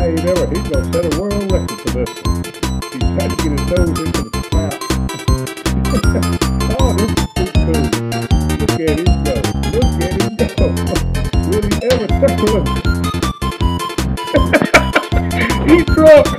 ain't ever, he's gonna set a world record for this one. He's trying to get his nose into the trap. Oh, this is too cool. Look at him go. Look at him go. Will he ever turn? He drunk.